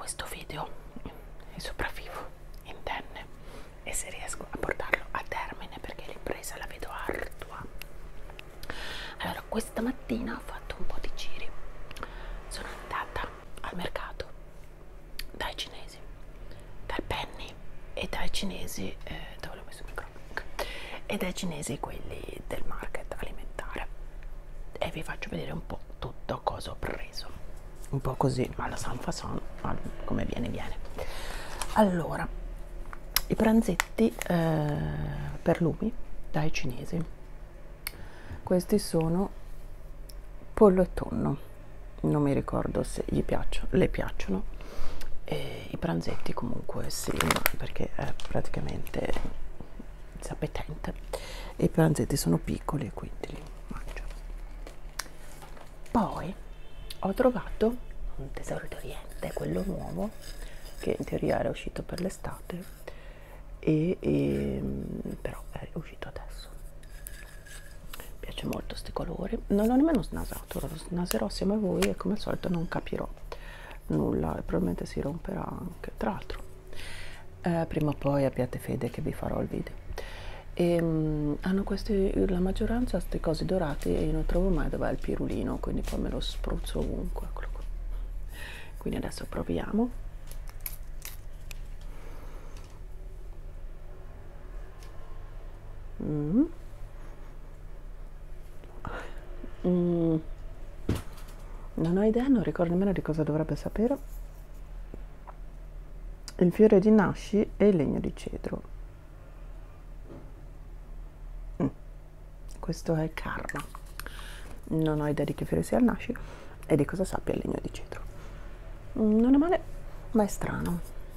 questo video e sopravvivo indenne, e se riesco a portarlo a termine, perché l'impresa la vedo ardua. Allora, questa mattina ho fatto un po' di giri, sono andata al mercato dai cinesi, dal Penny e dai cinesi, dove l'ho messo il microfono? E dai cinesi quelli del market alimentare, e vi faccio vedere un po' tutto cosa ho preso, un po' così alla San Fason, come viene. Allora, i pranzetti per lumi dai cinesi, questi sono pollo e tonno, non mi ricordo se gli piacciono, le piacciono, e i pranzetti comunque sì, perché è praticamente appetente, e i pranzetti sono piccoli e quindi li mangio. Poi ho trovato un tesoro d'Oriente, quello nuovo, che in teoria era uscito per l'estate, però è uscito adesso. Mi piace molto sti colori, non l'ho nemmeno snasato, lo snaserò assieme a voi e come al solito non capirò nulla e probabilmente si romperà anche. Tra l'altro prima o poi abbiate fede che vi farò il video. E hanno questi, la maggioranza, queste cose dorate, e io non trovo mai dov'è il pirulino, quindi poi me lo spruzzo ovunque. Eccolo qua. Quindi adesso proviamo. Non ho idea, non ricordo nemmeno di cosa dovrebbe sapere. Il fiore di nashi e il legno di cedro. Questo è il karma. Non ho idea di che fiore sia il nashi e di cosa sappia il legno di cedro. Non è male, ma è strano.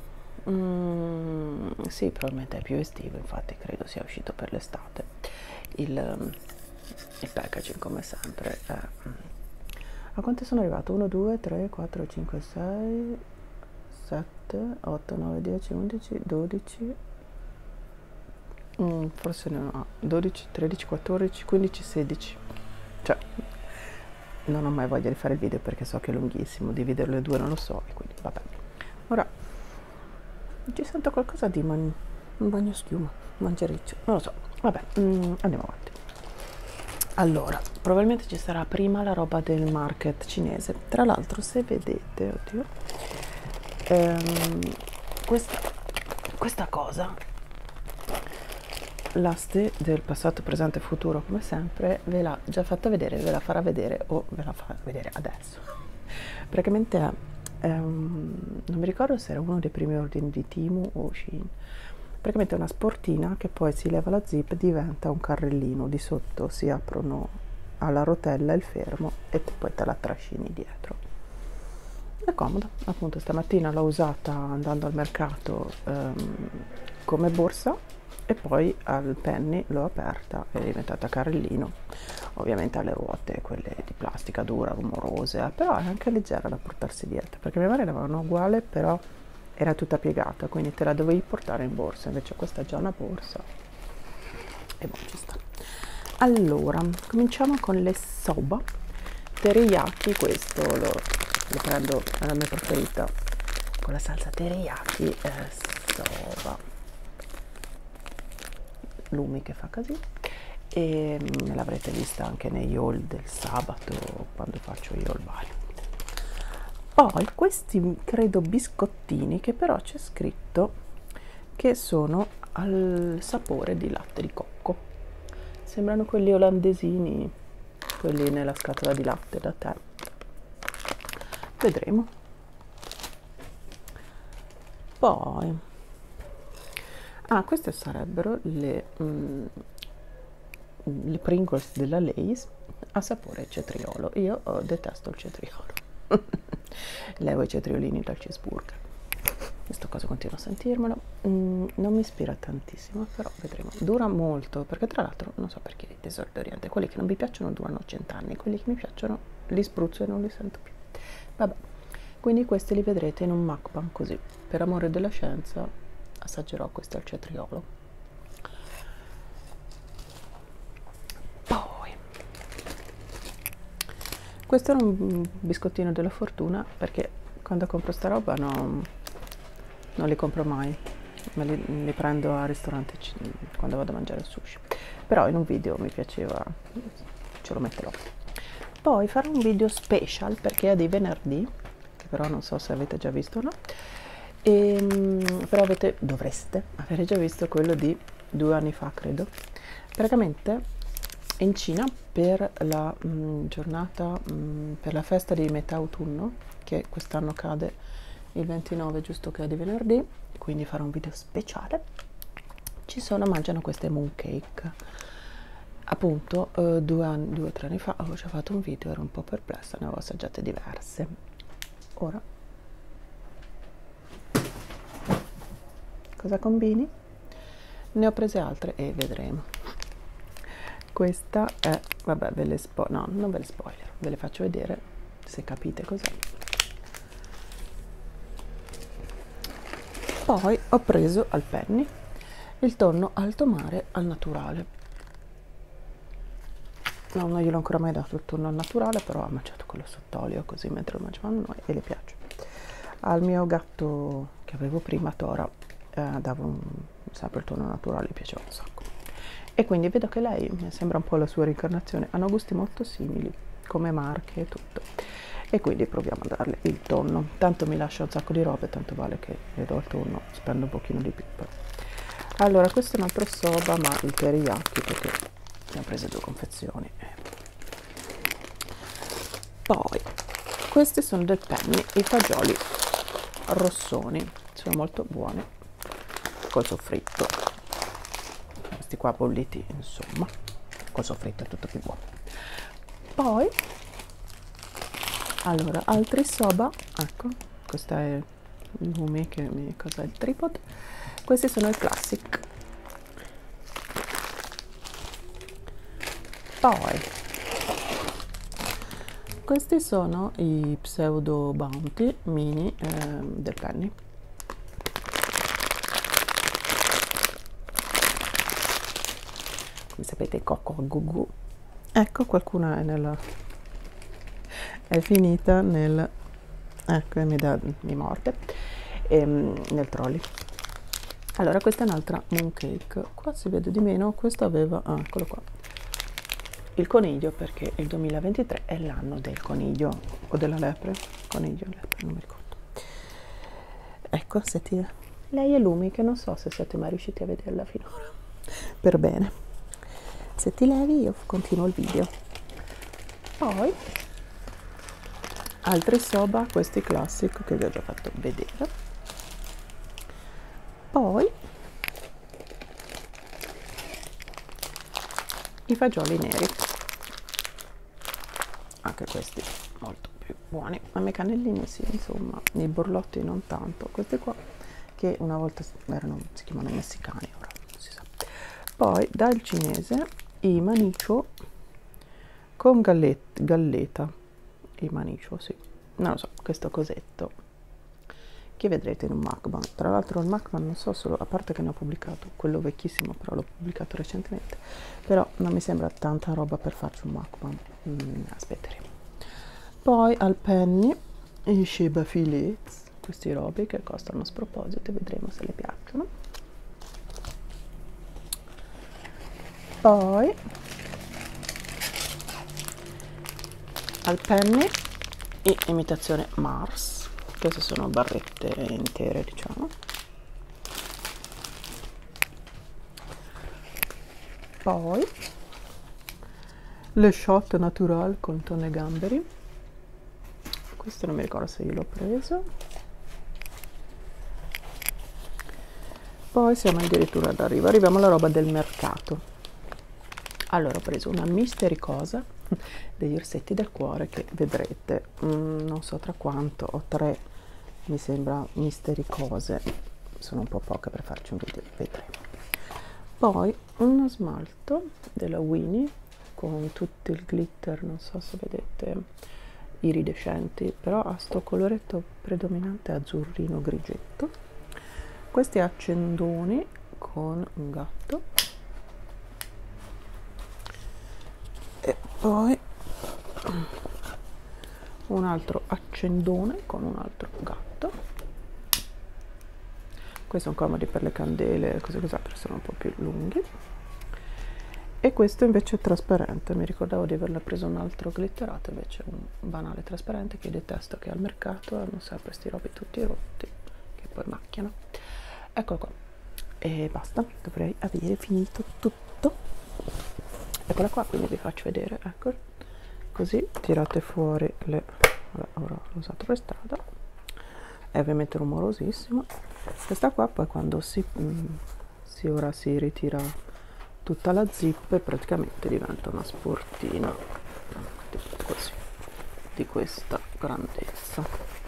Sì, probabilmente è più estivo, infatti credo sia uscito per l'estate. Il packaging, come sempre, è... A quante sono arrivato? 1, 2, 3, 4, 5, 6, 7, 8, 9, 10, 11, 12, forse no, 12, 13, 14, 15, 16. Cioè, non ho mai voglia di fare il video perché so che è lunghissimo, dividerlo in due non lo so, e quindi vabbè. Ora ci sento qualcosa di un bagno schiuma, mangericcio, non lo so, vabbè, andiamo avanti. Allora, probabilmente ci sarà prima la roba del market cinese. Tra l'altro, se vedete, oddio, questa cosa, l'aste del passato, presente e futuro, come sempre, ve l'ha già fatta vedere, ve la farà vedere o ve la fa vedere adesso. Praticamente non mi ricordo se era uno dei primi ordini di Temu o Shein. Praticamente è una sportina che poi si leva la zip, diventa un carrellino, di sotto si aprono alla rotella il fermo e poi te la trascini dietro. È comoda, appunto stamattina l'ho usata andando al mercato come borsa, e poi al Penny l'ho aperta e è diventata carrellino. Ovviamente ha le ruote, quelle di plastica dura, rumorose, però è anche leggera da portarsi dietro, perché mia madre aveva una uguale, però era tutta piegata, quindi te la dovevi portare in borsa, invece questa è già una borsa e boh, ci sta. Allora, cominciamo con le soba teriyaki. Questo lo prendo, è la mia preferita, con la salsa teriyaki, soba lumi che fa così, e me l'avrete vista anche negli haul del sabato quando faccio gli haul vari. Poi questi credo biscottini, che però c'è scritto che sono al sapore di latte di cocco, sembrano quelli olandesini, quelli nella scatola di latte da tè, vedremo. Poi queste sarebbero le Pringles della Lay's a sapore cetriolo. Io detesto il cetriolo. Levo i cetriolini dal cheeseburger. Questa cosa continuo a sentirmelo. Non mi ispira tantissimo, però vedremo. Dura molto, perché tra l'altro non so perché i tesori d'Oriente, quelli che non mi piacciono durano 100 anni, quelli che mi piacciono li spruzzo e non li sento più. Vabbè, quindi questi li vedrete in un mukbang, così per amore della scienza assaggerò questi al cetriolo. Poi questo era un biscottino della fortuna, perché quando compro sta roba non li compro mai, li prendo al ristorante quando vado a mangiare il sushi, però in un video mi piaceva, ce lo metterò. Poi farò un video special perché è di venerdì, che però non so se avete già visto o no, però dovreste avere già visto quello di 2 anni fa, credo. Praticamente in Cina per la giornata, per la festa di metà autunno, che quest'anno cade il 29, giusto che è di venerdì, quindi farò un video speciale. Mangiano queste mooncake. Appunto 2 o 3 anni fa avevo già fatto un video, ero un po' perplessa, ne avevo assaggiate diverse. Ora cosa combini? Ne ho prese altre e vedremo. Questa è, vabbè, no, non ve le spoiler, ve le faccio vedere se capite cos'è. Poi ho preso al Penny il tonno alto mare al naturale. No, non gliel'ho ancora mai dato il tonno al naturale, però ha mangiato quello sott'olio così mentre lo mangiavamo noi e le piace. Al mio gatto che avevo prima, Tora, davo sempre il tonno naturale, gli piaceva un sacco. E quindi vedo che lei mi sembra un po' la sua reincarnazione, hanno gusti molto simili come marche e tutto, e quindi proviamo a darle il tonno. Tanto mi lascia un sacco di robe, tanto vale che le do il tonno, spendo un pochino di più. Allora, questo è un altro soba, ma il teriyaki, perché ne ho prese 2 confezioni. Poi questi sono del Penny, i fagioli rossoni, sono molto buoni col soffritto. Questi qua bolliti, insomma, col soffritto è tutto più buono. Poi, allora, altri soba, ecco, questo è il Lumi, che cos'è il tripod. Questi sono i classic. Poi, questi sono i pseudo bounty mini del Penny. Come sapete, cocco a gugu. Ecco, qualcuna è finita nel, ecco, mi morde nel trolley. Allora, questa è un'altra mooncake, qua si vede di meno. Questo aveva, eccolo qua, il coniglio, perché il 2023 è l'anno del coniglio o della lepre, coniglio, lepre, non mi ricordo. Ecco, lei è Lumi, che non so se siete mai riusciti a vederla finora per bene. Se ti levi io continuo il video. Poi altri soba, questi classici che vi ho già fatto vedere. Poi i fagioli neri, anche questi molto più buoni. A me cannellini sì, insomma, i borlotti non tanto. Questi qua che una volta si chiamano messicani, ora non si sa. Poi dal cinese i manicio con galleta, i manicio, sì, non lo so, questo cosetto che vedrete in un mukbang. Tra l'altro il mukbang non so, solo, a parte che ne ho pubblicato quello vecchissimo, però l'ho pubblicato recentemente, però non mi sembra tanta roba per farci un mukbang, aspetteremo. Poi al Penny i Sheba Fillets, questi robi che costano a sproposito, vedremo se le piacciono. Poi al Penny e imitazione Mars, queste sono barrette intere, diciamo. Poi le shot natural con tonno e gamberi, questo non mi ricordo se io l'ho preso. Poi siamo addirittura ad arriviamo alla roba del mercato. Allora ho preso una mystery cosa degli orsetti del cuore, che vedrete, non so tra quanto, ho 3, mi sembra, mystery cose, sono un po' poche per farci un video, vedremo. Poi uno smalto della Winnie con tutto il glitter, non so se vedete, iridescenti, però ha sto coloretto predominante azzurrino grigetto. Questi accendoni con un gatto. E poi un altro accendone con un altro gatto. Questi sono comodi per le candele, cose così, perché sono un po' più lunghi. E questo invece è trasparente, mi ricordavo di averla preso un altro glitterato, invece è un banale trasparente che io detesto, che al mercato hanno sempre sti robi tutti rotti che poi macchiano. Eccolo qua, e basta, dovrei avere finito tutto. Eccola qua, quindi vi faccio vedere, ecco, così tirate fuori le... Vabbè, ora l'ho usato per strada, è ovviamente rumorosissimo. Questa qua poi quando ora si ritira tutta la zip e praticamente diventa una sportina così, di questa grandezza.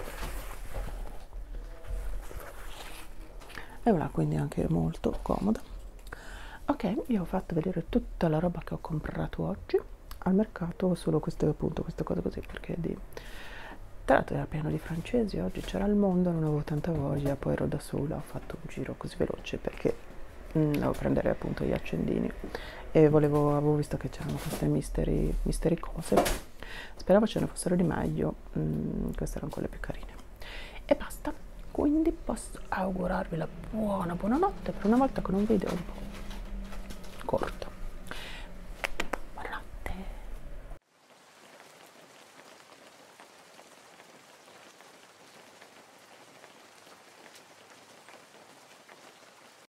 E voilà, quindi anche molto comoda. Ok, io ho fatto vedere tutta la roba che ho comprato oggi al mercato, solo queste, appunto, queste cose così, perché tra l'altro era pieno di francesi, oggi c'era il mondo, non avevo tanta voglia, poi ero da sola, ho fatto un giro così veloce perché devo prendere appunto gli accendini e avevo visto che c'erano queste mystery cose, speravo ce ne fossero di meglio, queste erano quelle più carine e basta. Quindi posso augurarvi la buonanotte per una volta con un video un po' corto.